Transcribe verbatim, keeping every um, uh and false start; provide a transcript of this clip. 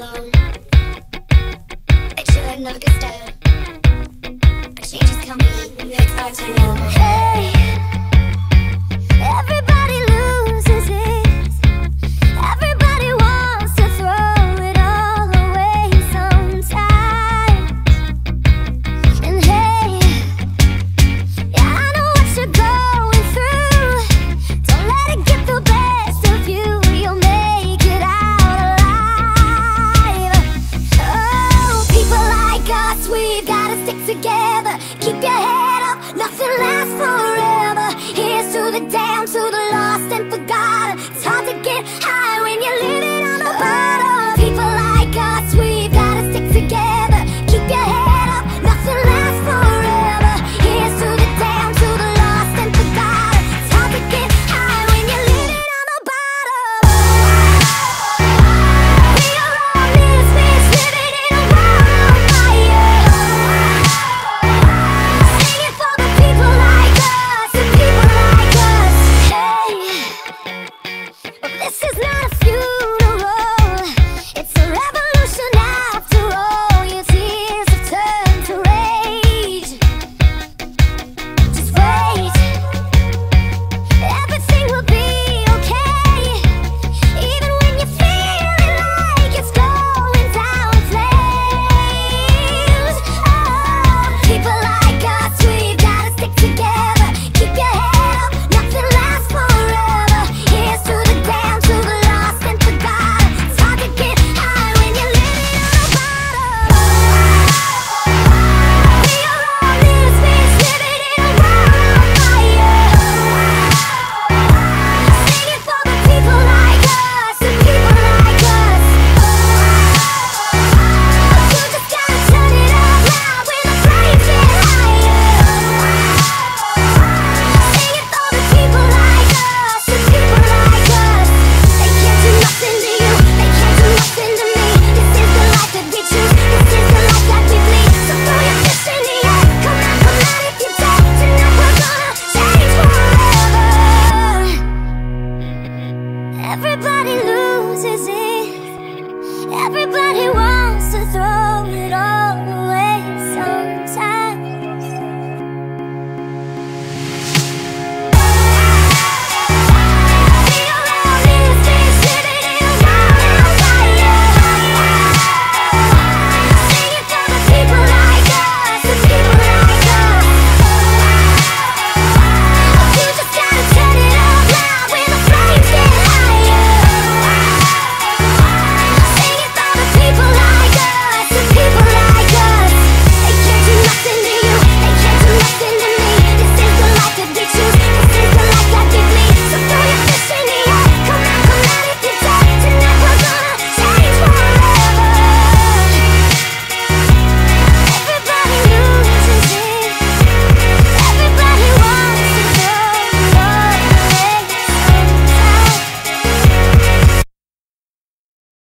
alone. Make sure I never get stale. Change is coming, next time to know. Hey, everybody loses it. Everybody wants to throw it all away sometimes. And hey, yeah, I know what you're going through. Don't let it get the best of you. You'll make it out alive. Oh, people like us, we've gotta stick together. Keep your head up, nothing lasts forever. Here's to the damn, to the